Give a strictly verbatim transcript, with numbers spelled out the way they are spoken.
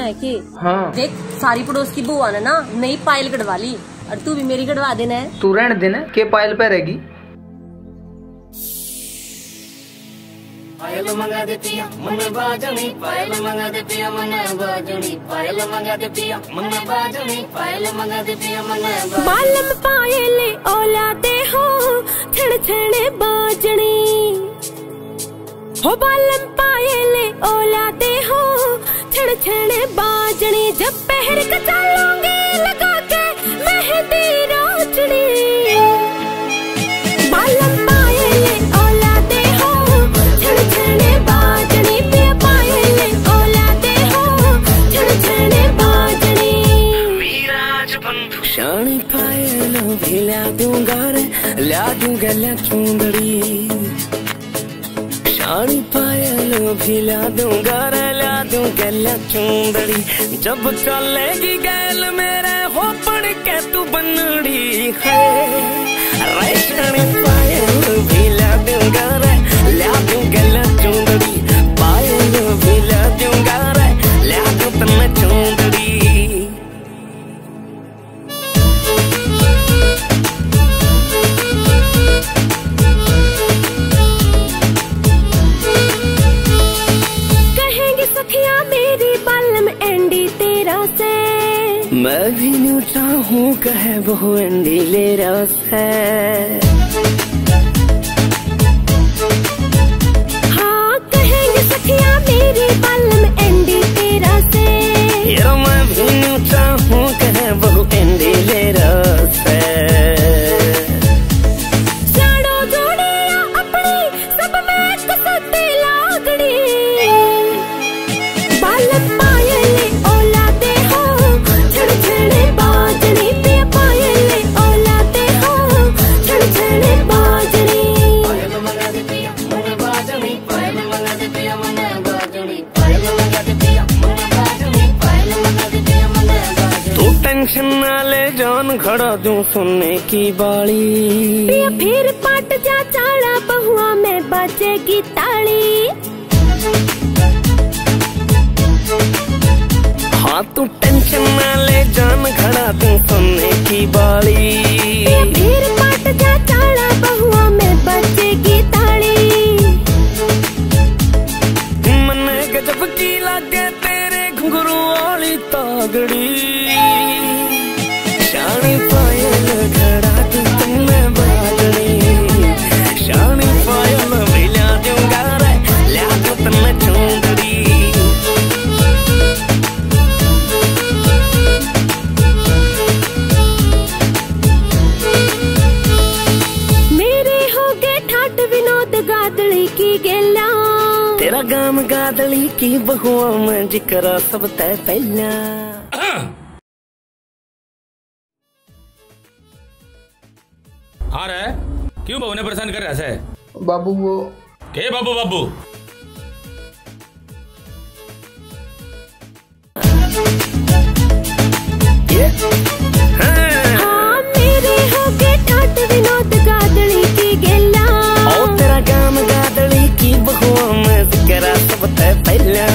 पूछना है कि हाँ। देख सारी पड़ोस की बुआ ने ना नई पायल कटवा ली और तू भी मेरी कटवा देना है। तू रहने देना के पायल पे रहेगी। पायल मंगा दे पिया मन बाजनी, पायल मंगा दे पिया मन बाजनी, पायल मंगा दे पिया मन बाजनी, पायल मंगा दे पिया मन बाजनी। बालम पायल औलादे हो छड़ छड़े बाजनी, हो बालम पायल औलादे हो छड़ छड़े बाजनी। जब पहर के चलोगे लगा के मेहंदी रोचनी, बालम पायल औलादे हो छड़ छड़े बाजनी, पिया पायल औलादे हो छड़ छड़े बाजनी। विराज बंधु शानी पायल भी ला दूंगा रे, ला दूंगा ला चुंदड़ी, शानी पायल भी ला दूंगा रे, ला दूंगा ला चुंदड़ी। जब चलेगी गैल मेरे हो पड़ के तू बनड़ी है, रे शानी पायल भी ला दूंगा रे, ला दूंगा ला चुंदड़ी, पायल भी ला दूंगा रे, ला दूंगा ला चुंदड़ी। मैं भी न्यू चाहूँ कहे बहु एंडी ले रस है, हाँ कहेंगे सखिया मेरी बालम एंडी तेरा से। यार मैं भी न्यू चाहूँ कहे बहु एंडी ले रस है, साड़ो जोड़िया अपनी सब में कसते लागड़ी, बालम पायल औलादे हो छड़ छड़े बाजनी, पिया पायल औलादे हो छड़ छड़े बाजनी। पायल मंगा दे पिया मन बाजनी, पायल मंगा दे पिया मन बाजनी, पायल मंगा दे पिया मन बाजनी, पायल मंगा दे पिया मन बाजनी। तू टेंशन ना ले जान खड़ा दूं सुनने की बाली, पिया फिर पाट जा चाड़ा बहुआ में बजेगी ताली, हाँ तू टेंशन ना ले जान खड़ा दूं सुनने की बाली, पिया फिर पाट जा चाड़ा बहुआ में बजेगी ताली। मन गजब की लागे तेरे घुंघरू वाली तागड़ी, शानी पायल खड़ा दूं तुमने बाजनी, शानी पायल भी ला दूंगा रे, ला दूं तुमने चुंदड़ी। गादड़ी की गेला तेरा गाम गादड़ी की बहुआ में जिक्र सब तय पहला। हाँ रे क्यों बहू ने परेशान कर रहा है? बाबू वो के बाबू बाबू हाँ मेरे हो गए ठाट विनोद गादड़ी की गेला, ओ तेरा गाम गादड़ी की बहुआ में जिक्र सब तय पहला।